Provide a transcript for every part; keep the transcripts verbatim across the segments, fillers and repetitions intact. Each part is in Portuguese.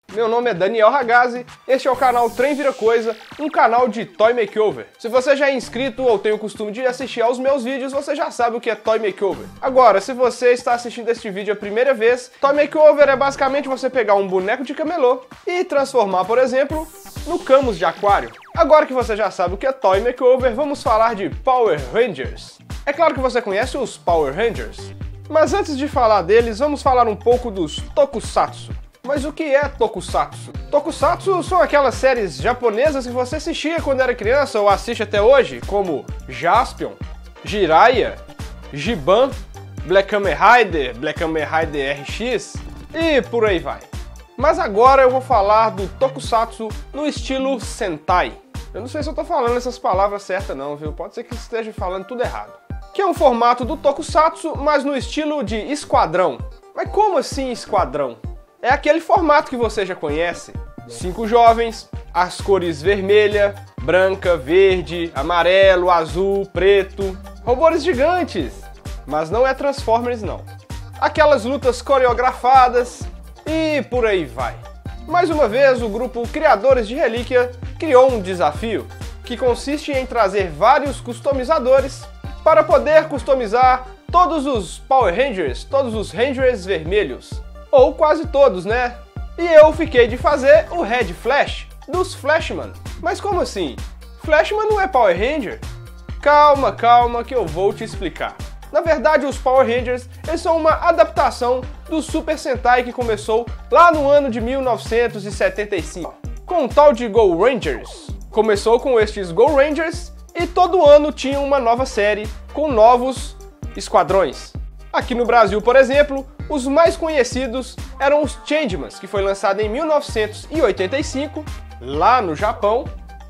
Meu nome é Daniel Ragazzi, este é o canal Trem Vira Coisa, um canal de Toy Makeover. Se você já é inscrito ou tem o costume de assistir aos meus vídeos, você já sabe o que é Toy Makeover. Agora, se você está assistindo este vídeo a primeira vez, Toy Makeover é basicamente você pegar um boneco de camelô e transformar, por exemplo, no Camus de aquário. Agora que você já sabe o que é Toy Makeover, vamos falar de Power Rangers. É claro que você conhece os Power Rangers, mas antes de falar deles, vamos falar um pouco dos Tokusatsu. Mas o que é Tokusatsu? Tokusatsu são aquelas séries japonesas que você assistia quando era criança ou assiste até hoje, como Jaspion, Jiraiya, Giban, Black Kamen Rider, Black Kamen Rider R X e por aí vai. Mas agora eu vou falar do Tokusatsu no estilo Sentai. Eu não sei se eu tô falando essas palavras certas não, viu? Pode ser que esteja falando tudo errado. Que é um formato do Tokusatsu, mas no estilo de esquadrão. Mas como assim esquadrão? É aquele formato que você já conhece. Cinco jovens, as cores vermelha, branca, verde, amarelo, azul, preto. Robôs gigantes. Mas não é Transformers não. Aquelas lutas coreografadas e por aí vai. Mais uma vez, o grupo Criadores de Relíquia criou um desafio que consiste em trazer vários customizadores para poder customizar todos os Power Rangers, todos os Rangers vermelhos. Ou quase todos, né? E eu fiquei de fazer o Red Flash dos Flashman. Mas como assim? Flashman não é Power Ranger? Calma, calma que eu vou te explicar. Na verdade, os Power Rangers eles são uma adaptação do Super Sentai que começou lá no ano de mil novecentos e setenta e cinco, com o tal de Go Rangers. Começou com estes Go Rangers e todo ano tinha uma nova série com novos esquadrões. Aqui no Brasil, por exemplo, os mais conhecidos eram os Changemans, que foi lançado em mil novecentos e oitenta e cinco, lá no Japão,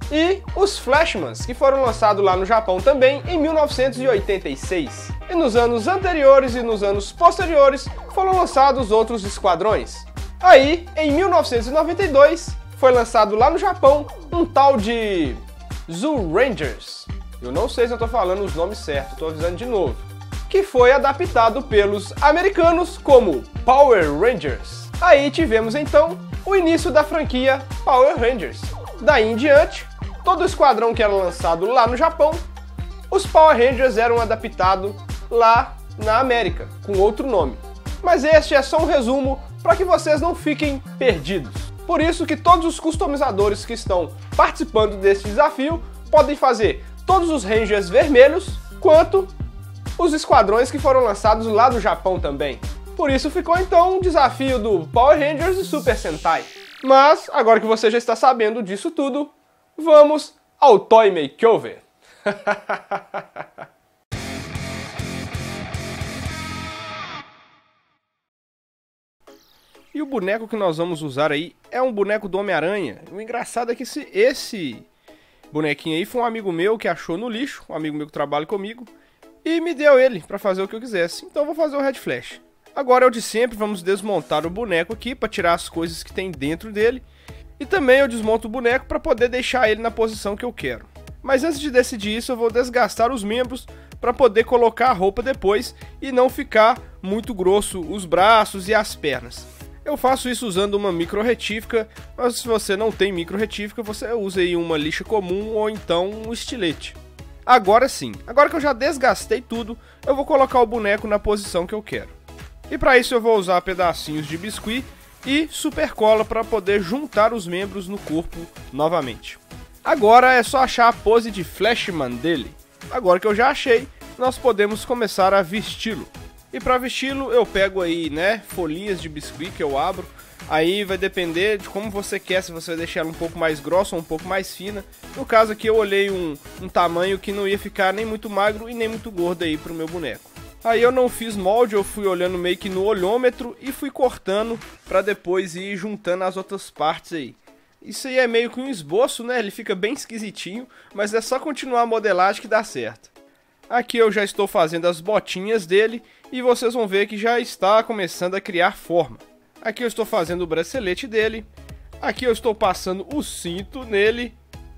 e os Flashmans, que foram lançados lá no Japão também em mil novecentos e oitenta e seis. E nos anos anteriores e nos anos posteriores foram lançados outros esquadrões. Aí, em mil novecentos e noventa e dois, foi lançado lá no Japão um tal de Zoo Rangers. Eu não sei se eu estou falando os nomes certos, estou avisando de novo. Que foi adaptado pelos americanos como Power Rangers. Aí tivemos então o início da franquia Power Rangers. Daí em diante, todo o esquadrão que era lançado lá no Japão, os Power Rangers eram adaptados lá na América, com outro nome. Mas este é só um resumo para que vocês não fiquem perdidos. Por isso que todos os customizadores que estão participando desse desafio podem fazer todos os Rangers vermelhos, quanto os esquadrões que foram lançados lá do Japão também. Por isso ficou então um desafio do Power Rangers e Super Sentai. Mas, agora que você já está sabendo disso tudo, vamos ao Toy Makeover. E o boneco que nós vamos usar aí é um boneco do Homem-Aranha. O engraçado é que esse, esse bonequinho aí foi um amigo meu que achou no lixo, um amigo meu que trabalha comigo, e me deu ele para fazer o que eu quisesse. Então eu vou fazer o Red Flash. Agora é o de sempre, vamos desmontar o boneco aqui para tirar as coisas que tem dentro dele. E também eu desmonto o boneco para poder deixar ele na posição que eu quero. Mas antes de decidir isso, eu vou desgastar os membros para poder colocar a roupa depois e não ficar muito grosso os braços e as pernas. Eu faço isso usando uma micro retífica, mas se você não tem micro retífica, você usa aí uma lixa comum ou então um estilete. Agora sim, agora que eu já desgastei tudo, eu vou colocar o boneco na posição que eu quero. E para isso eu vou usar pedacinhos de biscuit e super cola para poder juntar os membros no corpo novamente. Agora é só achar a pose de Flashman dele. Agora que eu já achei, nós podemos começar a vesti-lo. E para vesti-lo eu pego aí, né, folhinhas de biscuit que eu abro. Aí vai depender de como você quer, se você vai deixar ela um pouco mais grossa ou um pouco mais fina. No caso aqui eu olhei um, um tamanho que não ia ficar nem muito magro e nem muito gordo aí pro meu boneco. Aí eu não fiz molde, eu fui olhando meio que no olhômetro e fui cortando para depois ir juntando as outras partes aí. Isso aí é meio que um esboço, né? Ele fica bem esquisitinho, mas é só continuar a modelagem que dá certo. Aqui eu já estou fazendo as botinhas dele e vocês vão ver que já está começando a criar forma. Aqui eu estou fazendo o bracelete dele. Aqui eu estou passando o cinto nele.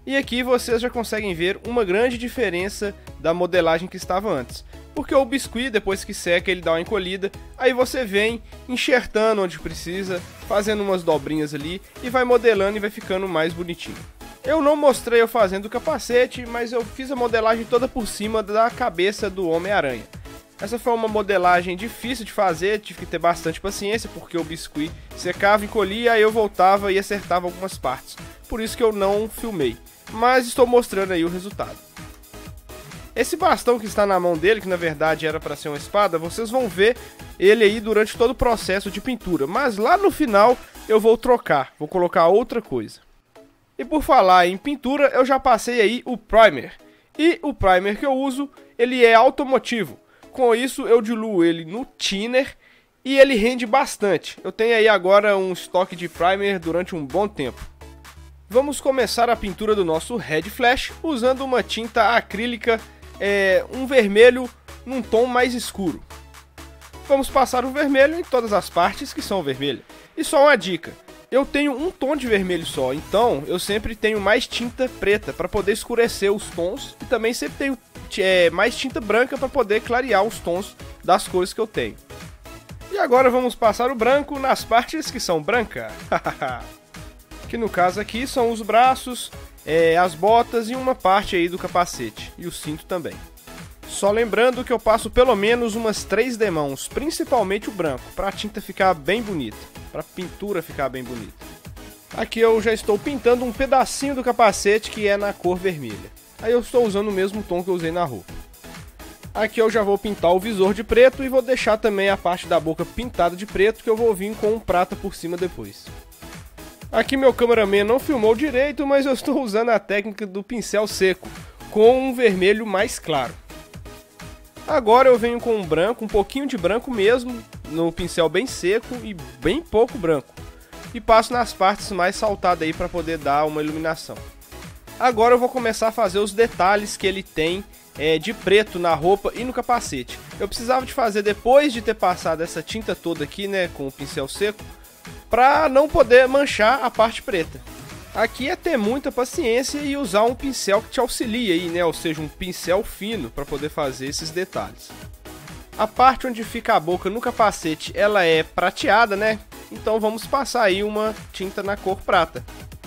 E aqui vocês já conseguem ver uma grande diferença da modelagem que estava antes. Porque o biscuit, depois que seca, ele dá uma encolhida, aí você vem enxertando onde precisa, fazendo umas dobrinhas ali e vai modelando e vai ficando mais bonitinho. Eu não mostrei eu fazendo o capacete, mas eu fiz a modelagem toda por cima da cabeça do Homem-Aranha. Essa foi uma modelagem difícil de fazer, tive que ter bastante paciência, porque o biscuit secava, encolhia, aí eu voltava e acertava algumas partes. Por isso que eu não filmei, mas estou mostrando aí o resultado. Esse bastão que está na mão dele, que na verdade era para ser uma espada, vocês vão ver ele aí durante todo o processo de pintura, mas lá no final eu vou trocar, vou colocar outra coisa. E por falar em pintura, eu já passei aí o primer, e o primer que eu uso, ele é automotivo. Com isso eu diluo ele no thinner e ele rende bastante. Eu tenho aí agora um estoque de primer durante um bom tempo. Vamos começar a pintura do nosso Red Flash usando uma tinta acrílica, é, um vermelho num tom mais escuro. Vamos passar o vermelho em todas as partes que são vermelhas. E só uma dica, eu tenho um tom de vermelho só, então eu sempre tenho mais tinta preta para poder escurecer os tons e também sempre tenho é, mais tinta branca para poder clarear os tons das cores que eu tenho. E agora vamos passar o branco nas partes que são brancas. Que no caso aqui são os braços, é, as botas e uma parte aí do capacete e o cinto também. Só lembrando que eu passo pelo menos umas três demãos, principalmente o branco, para a tinta ficar bem bonita, para a pintura ficar bem bonita. Aqui eu já estou pintando um pedacinho do capacete que é na cor vermelha. Aí eu estou usando o mesmo tom que eu usei na roupa. Aqui eu já vou pintar o visor de preto e vou deixar também a parte da boca pintada de preto, que eu vou vir com um prata por cima depois. Aqui meu cameraman não filmou direito, mas eu estou usando a técnica do pincel seco, com um vermelho mais claro. Agora eu venho com um branco, um pouquinho de branco mesmo, no pincel bem seco e bem pouco branco. E passo nas partes mais saltadas aí para poder dar uma iluminação. Agora eu vou começar a fazer os detalhes que ele tem é, de preto na roupa e no capacete. Eu precisava de fazer depois de ter passado essa tinta toda aqui, né, com o pincel seco, para não poder manchar a parte preta. Aqui é ter muita paciência e usar um pincel que te auxilia aí, né? Ou seja, um pincel fino para poder fazer esses detalhes. A parte onde fica a boca no capacete, ela é prateada, né? Então vamos passar aí uma tinta na cor prata.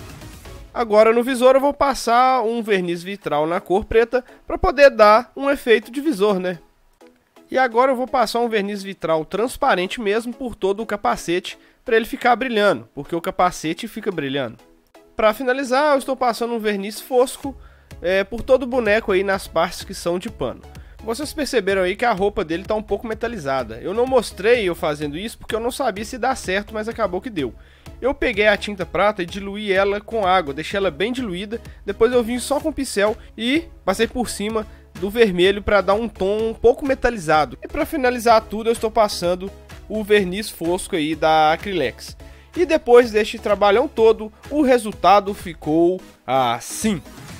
Agora no visor eu vou passar um verniz vitral na cor preta para poder dar um efeito de visor, né? E agora eu vou passar um verniz vitral transparente mesmo por todo o capacete para ele ficar brilhando, porque o capacete fica brilhando. Para finalizar, eu estou passando um verniz fosco é, por todo o boneco aí nas partes que são de pano. Vocês perceberam aí que a roupa dele está um pouco metalizada. Eu não mostrei eu fazendo isso porque eu não sabia se dá certo, mas acabou que deu. Eu peguei a tinta prata e diluí ela com água, deixei ela bem diluída, depois eu vim só com o pincel e passei por cima do vermelho para dar um tom um pouco metalizado. E para finalizar tudo eu estou passando o verniz fosco aí da Acrylex. E depois deste trabalhão todo, o resultado ficou assim.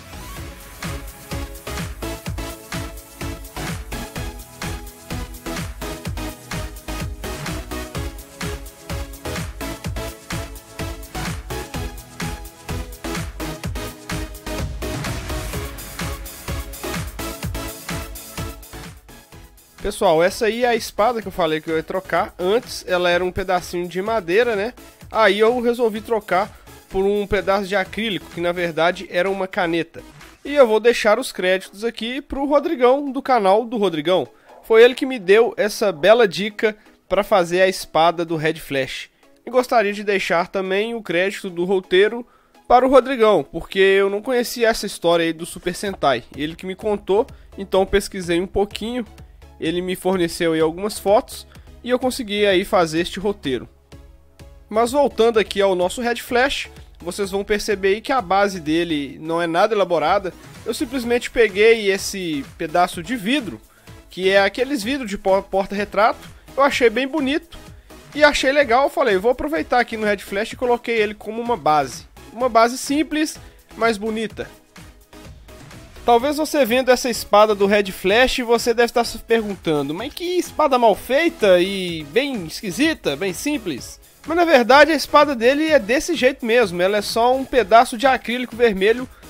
Pessoal, essa aí é a espada que eu falei que eu ia trocar. Antes ela era um pedacinho de madeira, né? Aí eu resolvi trocar por um pedaço de acrílico, que na verdade era uma caneta. E eu vou deixar os créditos aqui pro Rodrigão, do canal do Rodrigão. Foi ele que me deu essa bela dica para fazer a espada do Red Flash. E gostaria de deixar também o crédito do roteiro para o Rodrigão, porque eu não conhecia essa história aí do Super Sentai. Ele que me contou, então eu pesquisei um pouquinho, ele me forneceu aí algumas fotos e eu consegui aí fazer este roteiro. Mas voltando aqui ao nosso Red Flash, vocês vão perceber aí que a base dele não é nada elaborada. Eu simplesmente peguei esse pedaço de vidro, que é aqueles vidros de porta-retrato, eu achei bem bonito e achei legal. Eu falei, vou aproveitar aqui no Red Flash e coloquei ele como uma base. Uma base simples, mas bonita. Talvez você vendo essa espada do Red Flash, você deve estar se perguntando, mas que espada mal feita e bem esquisita, bem simples. Mas na verdade a espada dele é desse jeito mesmo, ela é só um pedaço de acrílico vermelho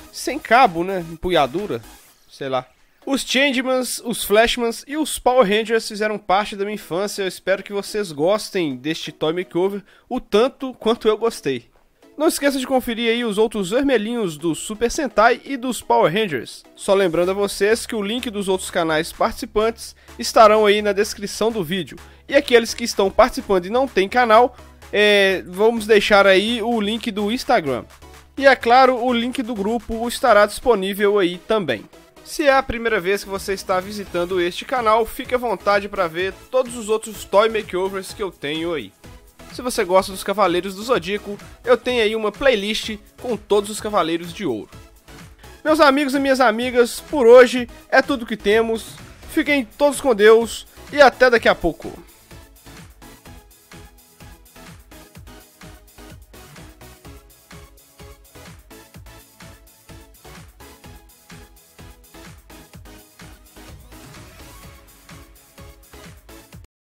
sem cabo, né? Empunhadura, sei lá. Os Changemans, os Flashmans e os Power Rangers fizeram parte da minha infância. Eu espero que vocês gostem deste Toy Makeover o tanto quanto eu gostei. Não esqueça de conferir aí os outros vermelhinhos do Super Sentai e dos Power Rangers. Só lembrando a vocês que o link dos outros canais participantes estarão aí na descrição do vídeo. E aqueles que estão participando e não tem canal, é, vamos deixar aí o link do Instagram. E é claro, o link do grupo estará disponível aí também. Se é a primeira vez que você está visitando este canal, fique à vontade para ver todos os outros Toy Makeovers que eu tenho aí. Se você gosta dos Cavaleiros do Zodíaco, eu tenho aí uma playlist com todos os Cavaleiros de Ouro. Meus amigos e minhas amigas, por hoje é tudo que temos. Fiquem todos com Deus e até daqui a pouco.